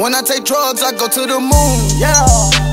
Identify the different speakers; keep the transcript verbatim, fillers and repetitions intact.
Speaker 1: When I take drugs, I go to the moon. Yeah.